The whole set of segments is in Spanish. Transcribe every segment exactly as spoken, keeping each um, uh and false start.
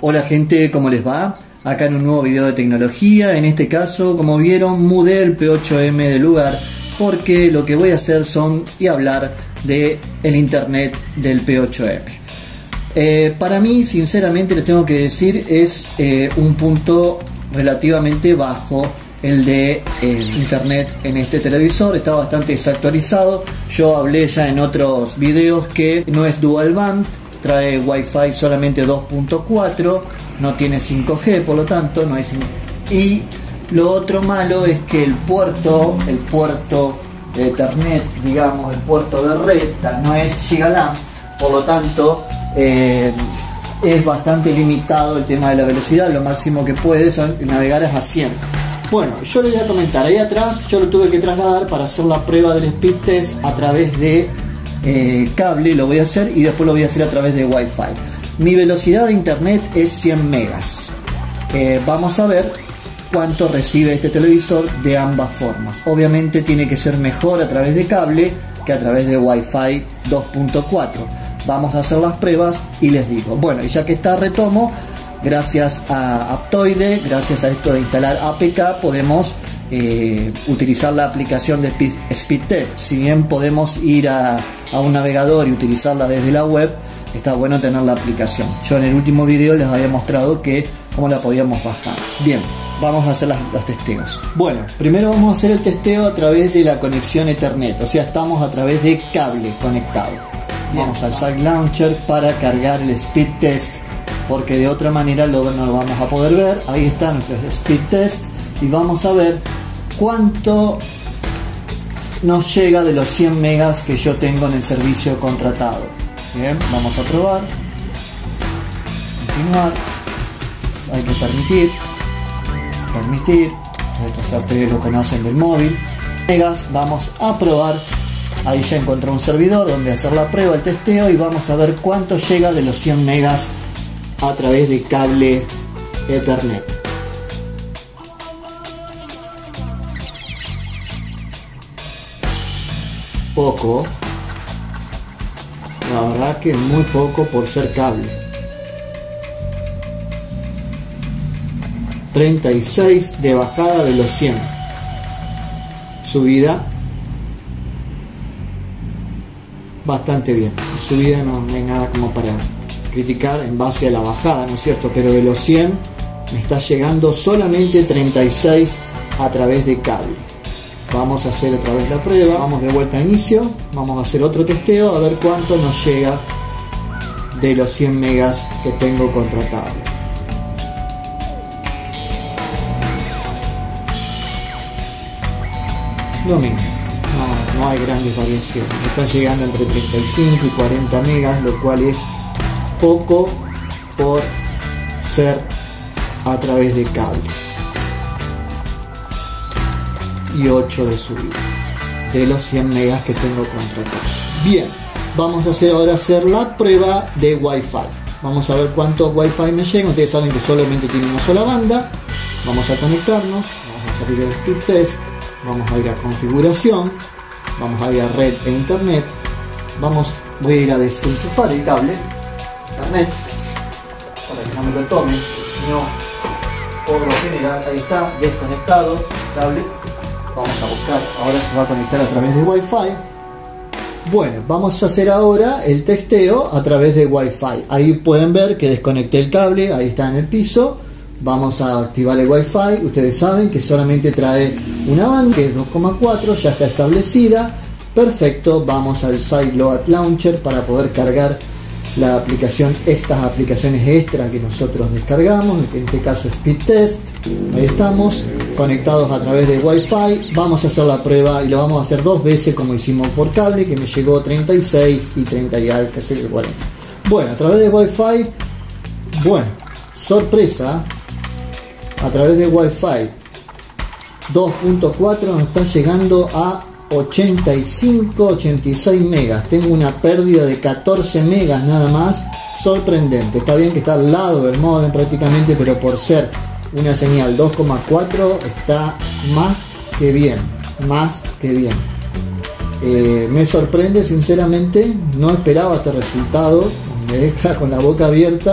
Hola gente, ¿cómo les va? Acá en un nuevo video de tecnología. En este caso, como vieron, mudé el P ocho M de lugar porque lo que voy a hacer son y hablar de el internet del P ocho M. Eh, para mí, sinceramente, les tengo que decir, es eh, un punto relativamente bajo el de eh, internet en este televisor. Está bastante desactualizado. Yo hablé ya en otros videos que no es dual band, trae Wi-Fi solamente dos punto cuatro, no tiene cinco G, por lo tanto no es. Y lo otro malo es que el puerto, el puerto de Ethernet, digamos, el puerto de red, no es GigaLAN, por lo tanto eh, es bastante limitado el tema de la velocidad. Lo máximo que puede son navegar es a cien. Bueno, yo les voy a comentar, ahí atrás yo lo tuve que trasladar para hacer la prueba del speed test a través de eh, cable, lo voy a hacer, y después lo voy a hacer a través de Wi-Fi. Mi velocidad de internet es cien megas. Eh, vamos a ver cuánto recibe este televisor de ambas formas. Obviamente tiene que ser mejor a través de cable que a través de Wi-Fi dos punto cuatro. Vamos a hacer las pruebas y les digo. Bueno, y ya que está, retomo. Gracias a Aptoide, gracias a esto de instalar A P K, podemos eh, utilizar la aplicación de Speed, Speed Test. Si bien podemos ir a, a un navegador y utilizarla desde la web, está bueno tener la aplicación. Yo en el último video les había mostrado que cómo la podíamos bajar. Bien, vamos a hacer las, los testeos. Bueno, primero vamos a hacer el testeo a través de la conexión Ethernet, o sea, estamos a través de cable conectado. Vamos al Site Launcher para cargar el Speed Test, porque de otra manera luego no lo vamos a poder ver. Ahí está nuestro Speed Test y vamos a ver cuánto nos llega de los cien megas que yo tengo en el servicio contratado. Bien, vamos a probar, continuar, hay que permitir, permitir, esto ya ustedes lo conocen del móvil, megas, vamos a probar. Ahí ya encontré un servidor donde hacer la prueba, el testeo, y vamos a ver cuánto llega de los cien megas a través de cable Ethernet. Poco, la verdad que muy poco por ser cable. treinta y seis de bajada de los cien. Subida bastante bien. Subida no, no hay nada como para criticar en base a la bajada, ¿no es cierto? Pero de los cien me está llegando solamente treinta y seis a través de cable. Vamos a hacer otra vez la prueba, vamos de vuelta a inicio, vamos a hacer otro testeo a ver cuánto nos llega de los cien megas que tengo contratado. Lo mismo, no, no hay grandes variaciones, me está llegando entre treinta y cinco y cuarenta megas, lo cual es poco por ser a través de cable, y ocho de subida de los cien megas que tengo contratado. Bien, vamos a hacer ahora hacer la prueba de Wi-Fi. Vamos a ver cuánto Wi-Fi me llega. Ustedes saben que solamente tiene una sola banda. Vamos a conectarnos, vamos a salir del Speed Test, vamos a ir a configuración, vamos a ir a red e internet, vamos, voy a ir a desenchufar el cable Internet para que no me lo tomen, si no, por lo general, ahí está, desconectado cable. Vamos a buscar, ahora se va a conectar a través de Wi-Fi. Bueno, vamos a hacer ahora el testeo a través de Wi-Fi. Ahí pueden ver que desconecté el cable, ahí está en el piso. Vamos a activar el Wi-Fi. Ustedes saben que solamente trae una banda, que es dos coma cuatro, ya está establecida. Perfecto, vamos al Site Load Launcher para poder cargar la aplicación, estas aplicaciones extra que nosotros descargamos, en este caso Speed Test. Ahí estamos, conectados a través de Wi-Fi. Vamos a hacer la prueba y lo vamos a hacer dos veces como hicimos por cable, que me llegó treinta y seis y treinta y algo, casi cuarenta. Bueno, a través de Wi-Fi, bueno, sorpresa, a través de Wi-Fi dos punto cuatro nos está llegando a ochenta y cinco, ochenta y seis megas. Tengo una pérdida de catorce megas nada más. Sorprendente. Está bien que está al lado del modem prácticamente, pero por ser una señal dos coma cuatro está más que bien, más que bien. Eh, me sorprende sinceramente, no esperaba este resultado, me deja con la boca abierta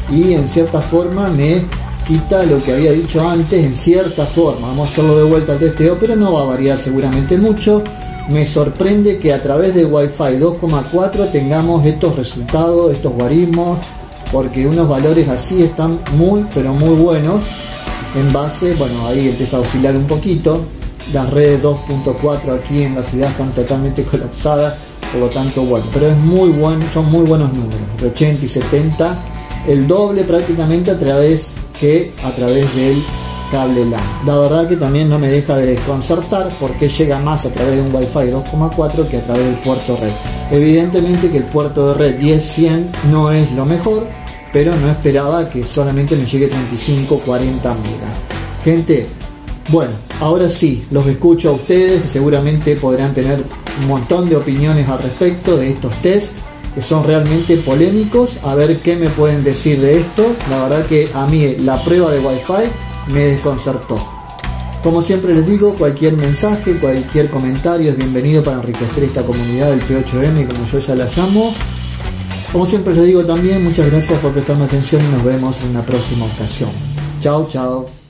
y en cierta forma me quita lo que había dicho antes, en cierta forma. Vamos a hacerlo de vuelta al testeo, pero no va a variar seguramente mucho. Me sorprende que a través de Wi-Fi dos coma cuatro tengamos estos resultados, estos guarismos, porque unos valores así están muy pero muy buenos. En base, bueno, ahí empieza a oscilar un poquito. Las redes dos punto cuatro aquí en la ciudad están totalmente colapsadas, por lo tanto, bueno, pero es muy bueno, son muy buenos números, de ochenta y setenta, el doble prácticamente a través que a través del cable LAN. La verdad que también no me deja de desconcertar porque llega más a través de un Wi-Fi dos coma cuatro que a través del puerto red. Evidentemente que el puerto de red diez cien no es lo mejor, pero no esperaba que solamente me llegue treinta y cinco cuarenta megas. Gente, bueno, ahora sí, los escucho a ustedes, que seguramente podrán tener un montón de opiniones al respecto de estos tests, que son realmente polémicos. A ver qué me pueden decir de esto. La verdad que a mí la prueba de Wi-Fi me desconcertó. Como siempre les digo, cualquier mensaje, cualquier comentario es bienvenido para enriquecer esta comunidad del P ocho M, como yo ya la llamo. Como siempre les digo también, muchas gracias por prestarme atención y nos vemos en una próxima ocasión. Chao, chao.